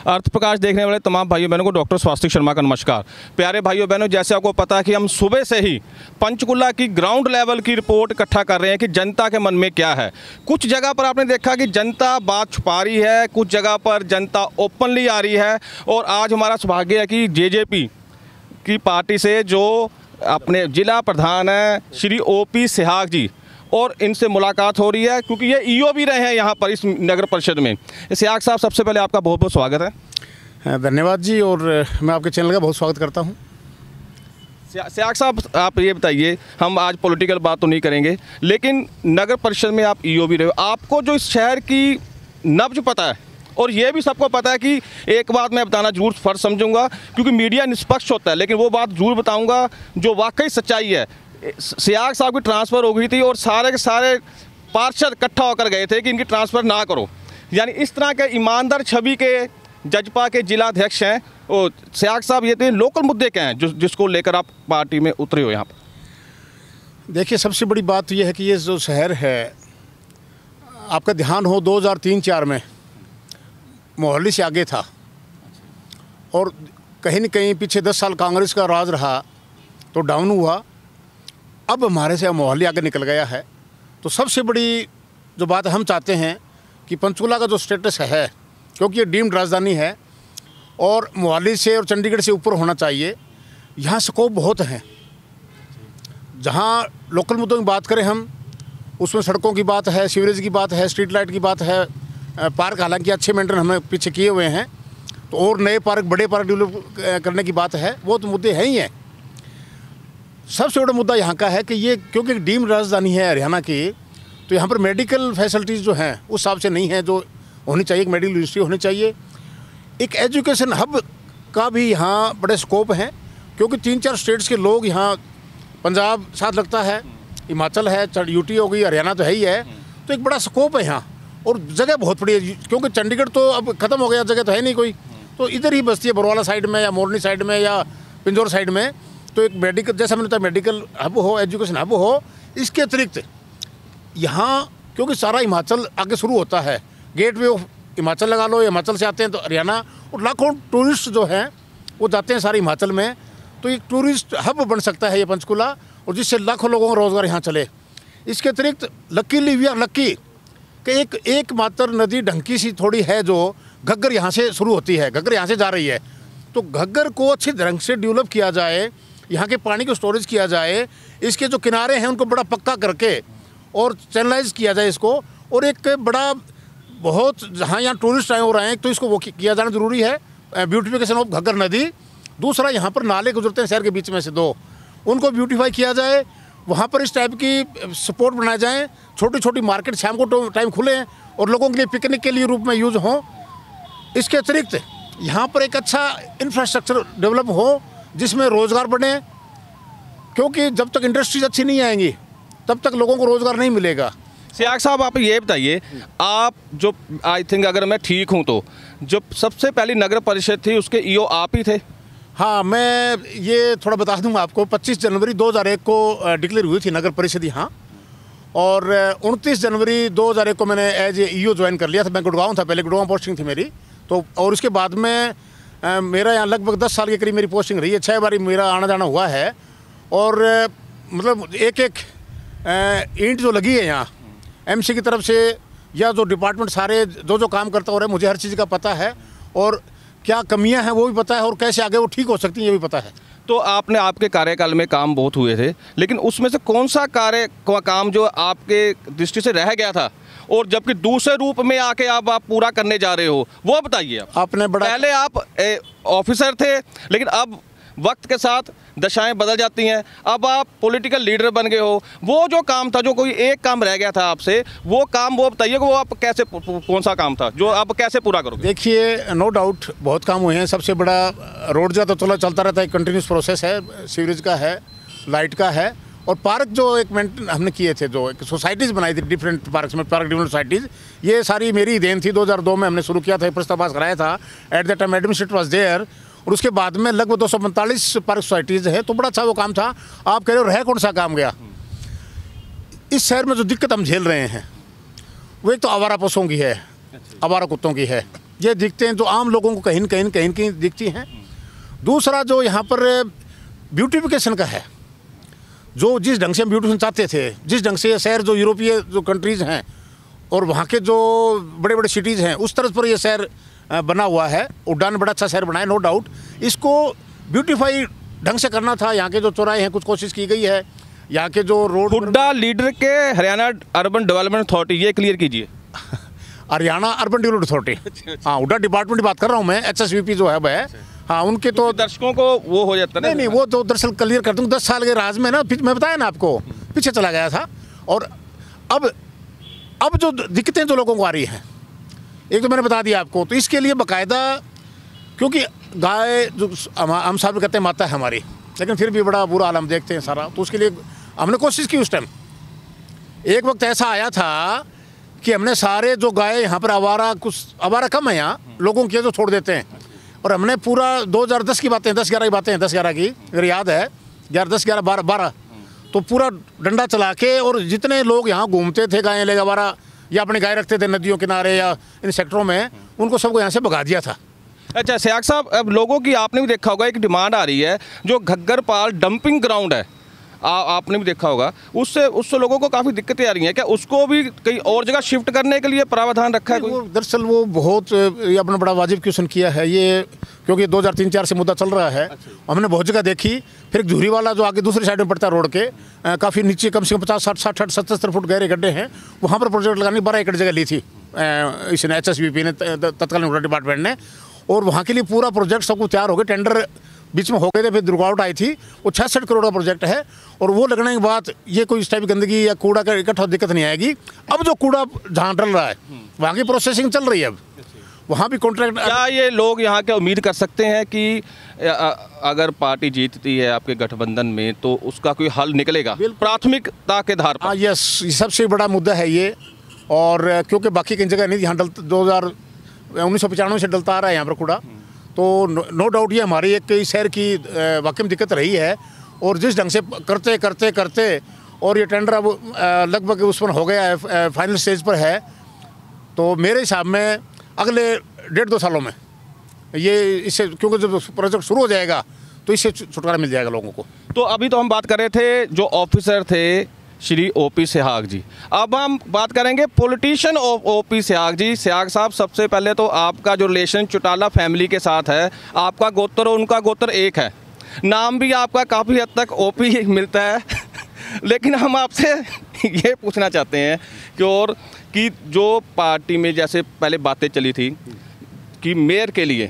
अर्थ प्रकाश देखने वाले तमाम भाइयों बहनों को डॉक्टर स्वास्तिक शर्मा का नमस्कार। प्यारे भाइयों बहनों, जैसे आपको पता है कि हम सुबह से ही पंचकुला की ग्राउंड लेवल की रिपोर्ट इकट्ठा कर रहे हैं कि जनता के मन में क्या है। कुछ जगह पर आपने देखा कि जनता बात छुपा रही है, कुछ जगह पर जनता ओपनली आ रही है। और आज हमारा सौभाग्य है कि जेजेपी की पार्टी से जो अपने जिला प्रधान हैं श्री ओपी सिहाग जी, और इनसे मुलाकात हो रही है क्योंकि ये ईओ भी रहे हैं यहाँ पर इस नगर परिषद में। सिहाग साहब, सबसे पहले आपका बहुत बहुत स्वागत है। धन्यवाद जी, और मैं आपके चैनल का बहुत स्वागत करता हूँ। सिहाग साहब, आप ये बताइए, हम आज पॉलिटिकल बात तो नहीं करेंगे, लेकिन नगर परिषद में आप ईओ भी रहे हो, आपको जो इस शहर की नब्ज पता है, और ये भी सबको पता है कि एक बात मैं बताना जरूर फर्ज समझूंगा क्योंकि मीडिया निष्पक्ष होता है, लेकिन वो बात जरूर बताऊंगा जो वाकई सच्चाई है। सिहाग साहब की ट्रांसफ़र हो गई थी और सारे के सारे पार्षद इकट्ठा होकर गए थे कि इनकी ट्रांसफ़र ना करो। यानी इस तरह के ईमानदार छवि के जजपा के जिलाध्यक्ष हैं। और सिहाग साहब, ये थे लोकल मुद्दे क्या हैं जिसको लेकर आप पार्टी में उतरे हो यहाँ पर? देखिए, सबसे बड़ी बात यह है कि ये जो शहर है, आपका ध्यान हो 2003-04 में मोहाली से आगे था, और कहीं न कहीं पीछे 10 साल कांग्रेस का राज रहा तो डाउन हुआ। अब हमारे से मोहाली आगे निकल गया है। तो सबसे बड़ी जो बात हम चाहते हैं कि पंचकुला का जो स्टेटस है, क्योंकि ये डीम्ड राजधानी है और मोहाली से और चंडीगढ़ से ऊपर होना चाहिए, यहाँ स्कोप बहुत हैं। जहाँ लोकल मुद्दों की बात करें हम, उसमें सड़कों की बात है, सीवरेज की बात है, स्ट्रीट लाइट की बात है, पार्क हालांकि अच्छे मेंटेन हमने पीछे किए हुए हैं, तो और नए पार्क, बड़े पार्क डेवलप करने की बात है, वो तो मुद्दे हैं ही हैं। सबसे बड़ा मुद्दा यहाँ का है कि ये क्योंकि डीम्ड राजधानी है हरियाणा की, तो यहाँ पर मेडिकल फैसिलिटीज़ जो हैं उस हिसाब से नहीं है जो होनी चाहिए। एक मेडिकल यूनिवर्सिटी होनी चाहिए, एक एजुकेशन हब का भी यहाँ बड़े स्कोप हैं, क्योंकि 3-4 स्टेट्स के लोग यहाँ, पंजाब साथ लगता है, हिमाचल है, यूटी हो गई, हरियाणा तो है ही है, तो एक बड़ा स्कोप है यहाँ। और जगह बहुत बड़ी है, क्योंकि चंडीगढ़ तो अब ख़त्म हो गया, जगह तो है नहीं कोई, तो इधर ही बसती है, बरवाला साइड में या मोरनी साइड में या पिंजौर साइड में। तो एक मेडिकल, जैसा मैंने बताया, मेडिकल हब हो, एजुकेशन हब हो। इसके अतिरिक्त यहाँ क्योंकि सारा हिमाचल आगे शुरू होता है, गेट वे ऑफ हिमाचल लगा लो, हिमाचल से आते हैं तो हरियाणा, और लाखों टूरिस्ट जो हैं वो जाते हैं सारे हिमाचल में। तो एक टूरिस्ट हब बन सकता है ये पंचकुला, और जिससे लाखों लोगों का रोज़गार यहाँ चले। इसके अतिरिक्त लकीली वी आर लक्की कि एक मात्र नदी ढंकी सी थोड़ी है जो घग्गर यहाँ से शुरू होती है, घग्गर यहाँ से जा रही है। तो घग्गर को अच्छी ढंग से डेवलप किया जाए, यहाँ के पानी को स्टोरेज किया जाए, इसके जो किनारे हैं उनको बड़ा पक्का करके और चैनलाइज किया जाए इसको, और एक बड़ा बहुत जहाँ यहाँ टूरिस्ट आए हो रहे हैं तो इसको वो किया जाना ज़रूरी है, ब्यूटिफिकेशन ऑफ घग्गर नदी। दूसरा, यहाँ पर नाले गुजरते हैं शहर के बीच में से 2, उनको ब्यूटीफाई किया जाए, वहाँ पर इस टाइप की सपोर्ट बनाए जाएँ, छोटी छोटी मार्केट शाम को टाइम खुलें और लोगों के लिए पिकनिक के लिए रूप में यूज़ हों। इसके अतिरिक्त यहाँ पर एक अच्छा इंफ्रास्ट्रक्चर डेवलप हो जिसमें रोज़गार बढ़े, क्योंकि जब तक इंडस्ट्रीज अच्छी नहीं आएंगी तब तक लोगों को रोज़गार नहीं मिलेगा। सिहाग साहब, आप ये बताइए, आप जो, आई थिंक अगर मैं ठीक हूँ तो जो सबसे पहली नगर परिषद थी उसके ईओ आप ही थे? हाँ, मैं ये थोड़ा बता दूंगा आपको। 25 जनवरी 2001 को डिक्लेयर हुई थी नगर परिषद यहाँ, और 29 जनवरी 2001 को मैंने एज ए ईओ ज्वाइन कर लिया था। मैं गुड़गांव था पहले, गुड़गांव पोस्टिंग थी मेरी, तो और उसके बाद में मेरा यहाँ लगभग 10 साल के करीब मेरी पोस्टिंग रही है। 6 बारी मेरा आना जाना हुआ है, और मतलब एक ईंट जो लगी है यहाँ एमसी की तरफ से, या जो डिपार्टमेंट सारे जो काम करता हो रहा है, मुझे हर चीज़ का पता है, और क्या कमियां हैं वो भी पता है, और कैसे आगे वो ठीक हो सकती हैं ये भी पता है। तो आपने, आपके कार्यकाल में काम बहुत हुए थे, लेकिन उसमें से कौन सा काम जो आपके दृष्टि से रह गया था और जबकि दूसरे रूप में आके आप पूरा करने जा रहे हो, वो बताइए। आपने बड़ा, पहले आप ऑफिसर थे, लेकिन अब वक्त के साथ दशाएं बदल जाती हैं, अब आप पॉलिटिकल लीडर बन गए हो। वो जो काम था, जो कोई एक काम रह गया था आपसे, वो काम वो बताइए कि वो आप कैसे, कौन सा काम था जो आप कैसे पूरा करोगे? देखिए, नो डाउट बहुत काम हुए हैं। सबसे बड़ा रोड का तो चलता रहता है, कंटिन्यूस प्रोसेस है, सीवरेज का है, लाइट का है, और पार्क जो एक मेंटेन हमने किए थे, जो एक सोसाइटीज़ बनाई थी डिफरेंट पार्क्स में, पार्क डेवलपमेंट सोसाइटीज़, ये सारी मेरी देन थी। 2002 में हमने शुरू किया था, प्रस्ताव पास कराया था। At the time administrator was there, और उसके बाद में लगभग 245 पार्क सोसाइटीज़ है। तो बड़ा अच्छा वो काम था। आप कह रहे हो रह कौन सा काम गया? इस शहर में जो दिक्कत हम झेल रहे हैं वो एक तो आवारा पशुओं की है, आवारा कुत्तों की है, ये दिखते हैं जो आम लोगों को कहीं न कहीं दिखती हैं। दूसरा जो यहाँ पर ब्यूटिफिकेशन का है, जो जिस ढंग से हम ब्यूटिफिकेशन चाहते थे, जिस ढंग से ये शहर जो यूरोपीय जो कंट्रीज़ हैं और वहाँ के जो बड़े बड़े सिटीज़ हैं उस तरह पर ये शहर बना हुआ है। उड्डान बड़ा अच्छा शहर बना है, नो डाउट। इसको ब्यूटीफाई ढंग से करना था। यहाँ के जो चौराहे हैं कुछ कोशिश की गई है, यहाँ के जो रोड। हुड्डा लीडर के हरियाणा अर्बन डेवलपमेंट अथॉरिटी, ये क्लियर कीजिए। हरियाणा अर्बन डेवलपमेंट अथॉरिटी, हाँ, हुड्डा डिपार्टमेंट की बात कर रहा हूँ मैं। HSVP जो है वह, हाँ, उनके तो दर्शकों को वो हो जाता है। नहीं, वो तो दरअसल क्लियर कर दूँ, 10 साल के राज में ना, मैं बताया ना आपको, पीछे चला गया था। और अब जो दिक्कतें जो लोगों को आ रही हैं, एक तो मैंने बता दिया आपको, तो इसके लिए बाकायदा, क्योंकि गाय जो हम साहब कहते हैं माता है हमारी, लेकिन फिर भी बड़ा बुरा हाल हम देखते हैं सारा, तो उसके लिए हमने कोशिश की। उस टाइम एक वक्त ऐसा आया था कि हमने सारे जो गाय यहाँ पर आवारा कम है यहाँ, लोगों के जो छोड़ देते हैं, और हमने पूरा 2010 की बातें, 10-11 की बातें हैं, 10-11 की अगर याद है, 10-11-12 तो पूरा डंडा चला के, और जितने लोग यहाँ घूमते थे गायें ले आवारा या अपनी गाय रखते थे नदियों किनारे या इन सेक्टरों में, उनको सबको यहाँ से भगा दिया था। अच्छा सियाग साहब, अब लोगों की आपने भी देखा होगा एक डिमांड आ रही है, जो घग्गरपाल डंपिंग ग्राउंड है, आपने भी देखा होगा, उससे लोगों को काफ़ी दिक्कतें आ रही हैं। क्या उसको भी कहीं और जगह शिफ्ट करने के लिए प्रावधान रखा है? वो दरअसल वो बहुत ये अपना बड़ा वाजिब क्वेश्चन किया है ये, क्योंकि 2003-4 से मुद्दा चल रहा है। हमने बहुत जगह देखी। फिर एक झूरी वाला जो आगे दूसरी साइड में पड़ता है रोड के, काफ़ी नीचे, कम से कम 50-60-70 फुट गहरे गड्ढे हैं, वहाँ पर प्रोजेक्ट लगाने 12 एकड़ जगह ली थी इसने, HSVP ने, तत्कालीन डिपार्टमेंट ने। और वहाँ के लिए पूरा प्रोजेक्ट सब कुछ तैयार हो गए, टेंडर बीच में हो गए थे, फिर रुकावट आई थी। वो 66 करोड़ का प्रोजेक्ट है, और वो लगने के बाद ये कोई इस टाइप की गंदगी या कूड़ा का इकट्ठा दिक्कत नहीं आएगी। अब जो कूड़ा जहाँ डल रहा है वहाँ की प्रोसेसिंग चल रही है, अब वहाँ भी कॉन्ट्रैक्ट। क्या ये लोग यहाँ के उम्मीद कर सकते हैं कि अगर पार्टी जीतती है आपके गठबंधन में तो उसका कोई हल निकलेगा प्राथमिकता के आधार पर? यस, सबसे बड़ा मुद्दा है ये। और क्योंकि बाकी कई जगह नहीं, यहाँ 1995 से डलता आ रहा है यहाँ पर कूड़ा, तो नो डाउट ये हमारी एक कई शहर की वाकई में दिक्कत रही है। और जिस ढंग से करते और ये टेंडर अब लगभग उस पर हो गया है, फाइनल स्टेज पर है, तो मेरे हिसाब में अगले 1.5-2 सालों में ये इससे, क्योंकि जब प्रोजेक्ट शुरू हो जाएगा तो इससे छुटकारा मिल जाएगा लोगों को। तो अभी तो हम बात कर रहे थे जो ऑफिसर थे श्री OP सिहाग जी, अब हम बात करेंगे पॉलिटिशियन OP सिहाग जी। सिहाग साहब, सबसे पहले तो आपका जो रिलेशन चौटाला फैमिली के साथ है, आपका गोत्र और उनका गोत्र एक है, नाम भी आपका काफ़ी हद तक OP मिलता है लेकिन हम आपसे ये पूछना चाहते हैं कि जो पार्टी में जैसे पहले बातें चली थी कि मेयर के लिए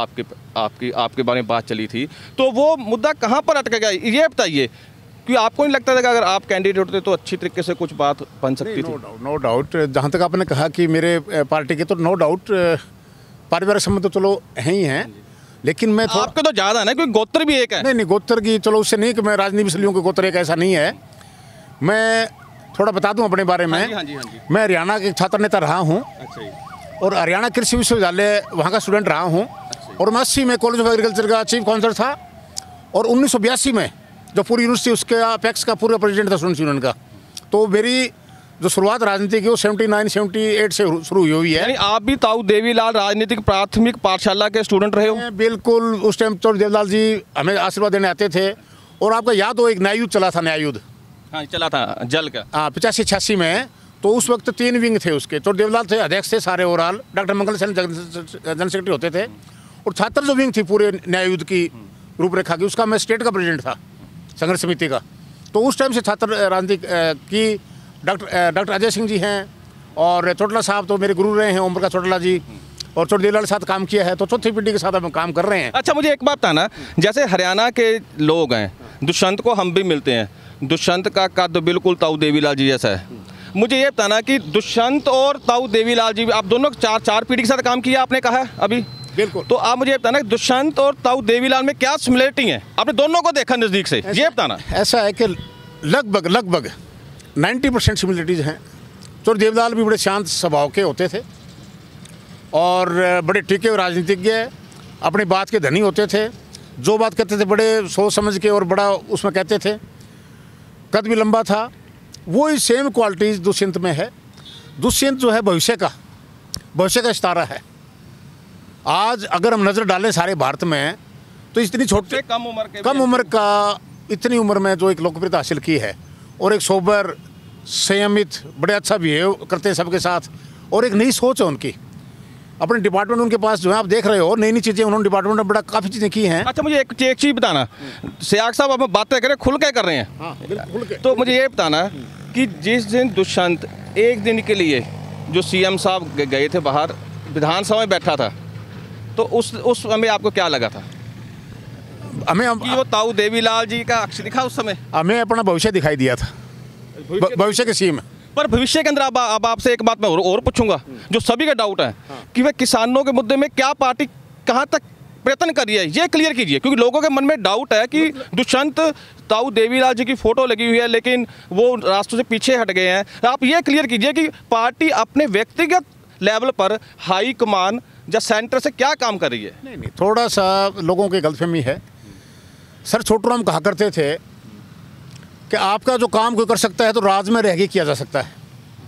आपके बारे में बात चली थी, तो वो मुद्दा कहाँ पर अटकेगा ये बताइए, कि आपको नहीं लगता था कि अगर आप कैंडिडेट होते तो अच्छी तरीके से कुछ बात बन सकती थी? No doubt. जहाँ तक आपने कहा कि मेरे पार्टी के, तो नो डाउट पारिवारिक संबंध तो चलो हैं ही हैं, लेकिन मैं आपके तो ज़्यादा ना, क्योंकि गोत्र भी एक है। नहीं, गोत्र की चलो उससे नहीं कि मैं राजनीति से लूँ कि गोत्र एक ऐसा नहीं है। मैं थोड़ा बता दूं अपने बारे में। हाँ जी। मैं हरियाणा के छात्र नेता रहा हूँ, और हरियाणा कृषि विश्वविद्यालय वहाँ का स्टूडेंट रहा हूँ, और 1980 में कॉलेज ऑफ एग्रीकल्चर का चीफ काउंसलर था, और 1982 में जो पूरी यूनिवर्सिटी उसके अपेक्स का पूरा प्रेसिडेंट था स्टूडेंट्स यूनियन का। तो मेरी जो शुरुआत राजनीति की वो 79-78 से शुरू हुई है। यानी आप भी ताऊ देवीलाल राजनीतिक प्राथमिक पाठशाला के स्टूडेंट रहे हो? बिल्कुल। उस टाइम तो देवलाल जी हमें आशीर्वाद देने आते थे, और आपका याद हो एक न्याय युद्ध चला था, न्याय युद्ध। हाँ, चला था जल का। हाँ, 85-86 में। तो उस वक्त 3 विंग थे उसके, तो देवलाल थे अध्यक्ष थे सारे overall, doctor Mangal Sen general secretary होते थे, और छात्र जो विंग थी पूरे न्याय युद्ध की रूपरेखा की, उसका मैं स्टेट का प्रेसिडेंट था संघर्ष समिति का। तो उस टाइम से छात्र राजनीति की डॉक्टर अजय सिंह जी हैं, और चौटाला साहब तो मेरे गुरु रहे हैं, ओम प्रकाश चौटाला जी, और छोटे देवलाल के साथ काम किया है, तो चौथी पीढ़ी के साथ हम काम कर रहे हैं। अच्छा, मुझे एक बात बताना, जैसे हरियाणा के लोग हैं, दुष्यंत को हम भी मिलते हैं, दुष्यंत का कद बिल्कुल ताऊ देवीलाल जी जैसा है। मुझे ये बताना कि दुष्यंत और ताऊ देवीलाल जी, आप दोनों चार पीढ़ी के साथ काम किया आपने कहा है अभी? बिल्कुल। तो आप मुझे बताना दुष्यंत और ताऊ देवीलाल में क्या सिमिलरिटी है, आपने दोनों को देखा नज़दीक से, ये बताना। ऐसा है कि लगभग 90% सिमिलरिटीज़ हैं। तो देवलाल भी बड़े शांत स्वभाव के होते थे, और बड़े टिके हुए राजनीतिज्ञ, अपनी बात के धनी होते थे, जो बात कहते थे बड़े सोच समझ के और बड़ा उसमें कहते थे, कद भी लंबा था। वही सेम क्वालिटीज़ दुष्यंत में है। दुष्यंत जो है भविष्य का सितारा है, आज अगर हम नज़र डालें सारे भारत में तो इतनी छोटे कम उम्र का इतनी उम्र में जो एक लोकप्रियता हासिल की है और एक सोबर संयमित बड़े अच्छा बिहेव करते हैं सबके साथ और एक नई सोच है उनकी अपने डिपार्टमेंट उनके पास जो है आप देख रहे हो नई नई चीज़ें उन्होंने डिपार्टमेंट में बड़ा काफ़ी चीज़ें की हैं। अच्छा मुझे एक चीज़ बताना, सियाग साहब आप बातें करें खुल के कर रहे हैं। हाँ, बिल्कुल के। तो मुझे ये बताना कि जिस दिन दुष्यंत एक दिन के लिए जो सीएम साहब गए थे बाहर विधानसभा में बैठा था तो उस समय आपको क्या लगा था? हमें कि वो ताऊ देवीलाल जी का अक्ष दिखा उस समय? हमें अपना भविष्य दिखाई दिया था, भविष्य की सीम। पर भविष्य के अंदर अब आपसे एक बात मैं और पूछूंगा जो सभी का डाउट है कि वह किसानों के मुद्दे में क्या पार्टी कहां तक प्रयत्न कर रही है, ये क्लियर कीजिए, क्योंकि लोगों के मन में डाउट है कि दुष्यंत ताऊ देवीलाल जी की फोटो लगी हुई है लेकिन वो रास्तों से पीछे हट गए हैं। आप ये क्लियर कीजिए कि पार्टी अपने व्यक्तिगत लेवल पर हाई कमान या सेंटर से क्या काम कर रही है? नहीं, थोड़ा सा लोगों की गलतफहमी है। सर छोटूराम कहा करते थे कि आपका जो काम कोई कर सकता है तो राज में रह के किया जा सकता है।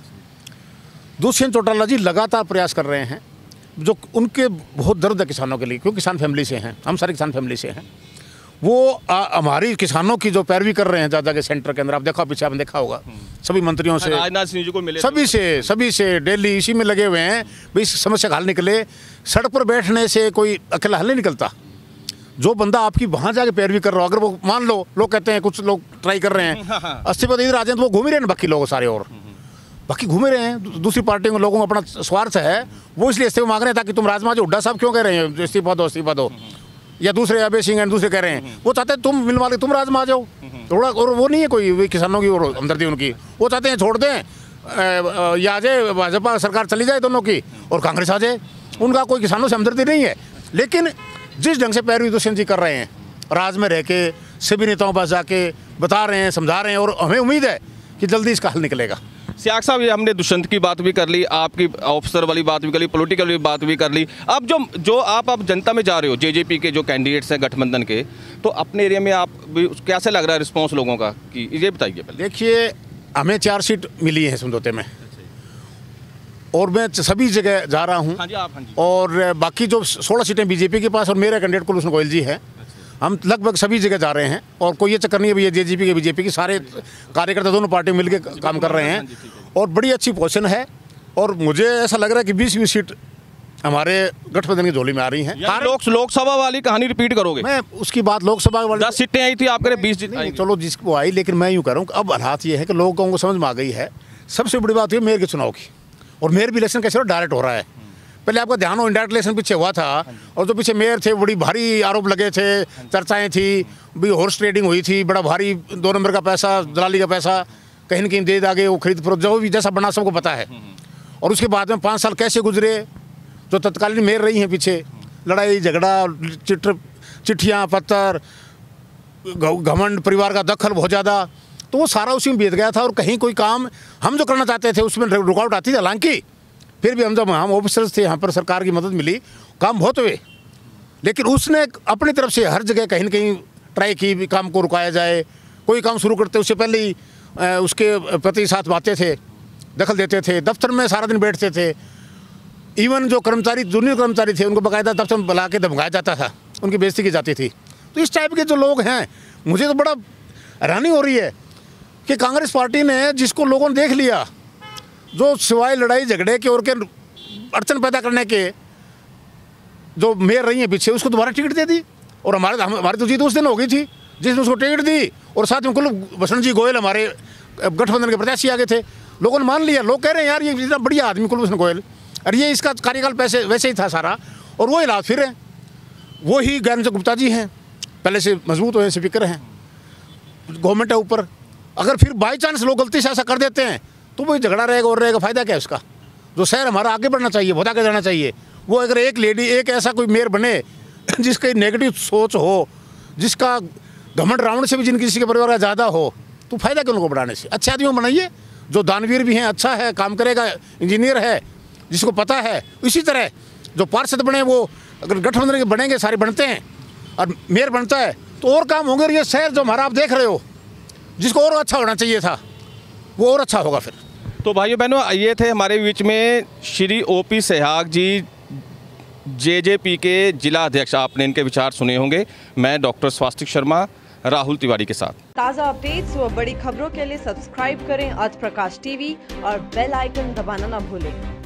दुष्यंत चौटाला जी लगातार प्रयास कर रहे हैं, जो उनके बहुत दर्द है किसानों के लिए, क्योंकि किसान फैमिली से हैं, हम सारे किसान फैमिली से हैं। वो हमारी किसानों की जो पैरवी कर रहे हैं ज़्यादा के सेंटर के अंदर, आप देखा पीछे आपने देखा होगा सभी मंत्रियों से, राजनाथ सिंह जी को मिले, सभी से डेली इसी में लगे हुए हैं भाई इस समस्या का हल निकले। सड़क पर बैठने से कोई अकेला हल नहीं निकलता। जो बंदा आपकी वहाँ जाके पैरवी कर रहा हो, अगर वो मान लो लोग कहते हैं कुछ लोग ट्राई कर रहे हैं 80% इधर आ जाए तो वो घूम ही रहे हैं बाकी लोग सारे, और बाकी घूमे रहे हैं। दूसरी पार्टियों के लोगों को अपना स्वार्थ है, वो इसलिए इस्तीफा मांग रहे हैं ताकि तुम राजमा जो हुड्डा साहब क्यों कह रहे हैं इस्तीफा दो, या दूसरे अभय सिंह दूसरे कह रहे हैं, वो चाहते हैं तुम मिल वाले तुम राजमा आ जाओ थोड़ा। और वो नहीं है कोई किसानों की और हमदर्दी उनकी, वो चाहते हैं छोड़ दें या आ जाए भाजपा सरकार चली जाए दोनों की और कांग्रेस आ जाए, उनका कोई किसानों से हमदर्दी नहीं है। लेकिन जिस ढंग से पैरवी दुष्यंत जी कर रहे हैं, राज में रह के सभी नेताओं पास जाके बता रहे हैं, समझा रहे हैं, और हमें उम्मीद है कि जल्दी इसका हल निकलेगा। सियाग साहब, ये हमने दुष्यंत की बात भी कर ली, आपकी ऑफिसर वाली बात भी कर ली, पॉलिटिकल भी बात भी कर ली। अब जो आप जनता में जा रहे हो, जेजेपी के जो कैंडिडेट्स हैं गठबंधन के, तो अपने एरिया में आप भी कैसे लग रहा है रिस्पॉन्स लोगों का, कि ये बताइए पहले। देखिए, हमें 4 सीट मिली है समझौते में और मैं सभी जगह जा रहा हूँ। हाँ जी, आप। हाँ जी। और बाकी जो 16 सीटें बीजेपी के पास और मेरे कैंडिडेट कुलभूषण गोयल जी हैं, हम लगभग सभी जगह जा रहे हैं। और कोई ये चक्कर नहीं है भैया जेजेपी के बीजेपी की, सारे कार्यकर्ता दोनों पार्टी मिलकर काम कर रहे हैं और बड़ी अच्छी पोजीशन है। और मुझे ऐसा लग रहा है कि 20-20 सीट हमारे गठबंधन की झोली में आ रही हैं। लोकसभा वाली कहानी रिपीट करोगे? मैं उसकी बात लोकसभा वाली 10 सीटें आई थी, आप कह रहे 20 नहीं, चलो जिसको आई, लेकिन मैं यूँ कह रहा हूँ अब हालात ये है कि लोगों को समझ में आ गई है। सबसे बड़ी बात है मेयर के चुनाव की, और मेयर भी इलेक्शन कैसे डायरेक्ट हो रहा है। पहले आपका ध्यान हो इंडायरेक्ट इलेक्शन पीछे हुआ था, और जो पीछे मेयर थे बड़ी भारी आरोप लगे थे, चर्चाएं थी भी, हॉर्स ट्रेडिंग हुई थी, बड़ा भारी 2 नंबर का पैसा, दलाली का पैसा कहीं न कहीं दे दागे, वो खरीद फरोख्त जो भी जैसा बना सबको पता है। और उसके बाद में 5 साल कैसे गुजरे, जो तत्कालीन मेयर रही हैं पीछे, लड़ाई झगड़ा, चिट्ठियाँ पत्थर, घमंड, परिवार का दखल बहुत ज़्यादा, तो वो सारा उसी में बीत गया था। और कहीं कोई काम हम जो करना चाहते थे उसमें रुकावट आती थी। हालांकि फिर भी हम ऑफिसर्स थे, यहाँ पर सरकार की मदद मिली, काम बहुत हुए, लेकिन उसने अपनी तरफ से हर जगह कहीं न कहीं ट्राई की काम को रुकाया जाए। कोई काम शुरू करते उससे पहले ही उसके प्रति साथ बातें थे, दखल देते थे, दफ्तर में सारा दिन बैठते थे। इवन जो कर्मचारी, जूनियर कर्मचारी थे, उनको बाकायदा दफ्तर में बुला के धमकाया जाता था, उनकी बेइज्जती की जाती थी। तो इस टाइप के जो लोग हैं, मुझे तो बड़ा हैरानी हो रही है कि कांग्रेस पार्टी ने, जिसको लोगों ने देख लिया, जो सिवाय लड़ाई झगड़े के और के अड़चन पैदा करने के जो मेयर रही है पीछे, उसको दोबारा टिकट दे दी। और हमारी तो जीत उस दिन हो गई थी जिसने उसको टिकट दी, और साथ में कुलभूषण जी गोयल हमारे गठबंधन के प्रत्याशी आगे थे। लोगों ने मान लिया, लोग कह रहे हैं यार ये इतना बढ़िया आदमी कुलभूषण गोयल, और ये इसका कार्यकाल वैसे ही था सारा, और वो हालात फिर हैं। वो ही ज्ञानचंद गुप्ता जी हैं, पहले से मजबूत हुए स्पीकर हैं, गवर्नमेंट है ऊपर। अगर फिर बाई चांस लोग गलती से ऐसा कर देते हैं तो वही झगड़ा रहेगा और रहेगा, फ़ायदा क्या है उसका। जो शहर हमारा आगे बढ़ना चाहिए, बहुत आगे जाना चाहिए, वो अगर एक लेडी, एक ऐसा कोई मेयर बने जिसकी नेगेटिव सोच हो, जिसका घमंड रावण से भी जिनकी किसी के परिवार का ज़्यादा हो, तो फ़ायदा क्यों उनको बढ़ाने से। अच्छे आदमी बनाइए, जो दानवीर भी हैं, अच्छा है, काम करेगा, इंजीनियर है, जिसको पता है। इसी तरह जो पार्षद बने, वो अगर गठबंधन के बनेंगे, सारे बनते हैं, और मेयर बनता है तो और काम होंगे। ये शहर जो हमारा आप देख रहे हो, जिसको और अच्छा होना चाहिए था, वो और अच्छा होगा फिर। तो भाइयों बहनों, ये थे हमारे बीच में श्री OP सहवाग जी, जेजेपी के जिला अध्यक्ष, आपने इनके विचार सुने होंगे। मैं डॉक्टर स्वास्तिक शर्मा, राहुल तिवारी के साथ। ताज़ा अपडेट्स व बड़ी खबरों के लिए सब्सक्राइब करें आज प्रकाश टीवी और बेल आइकन दबाना ना भूलें।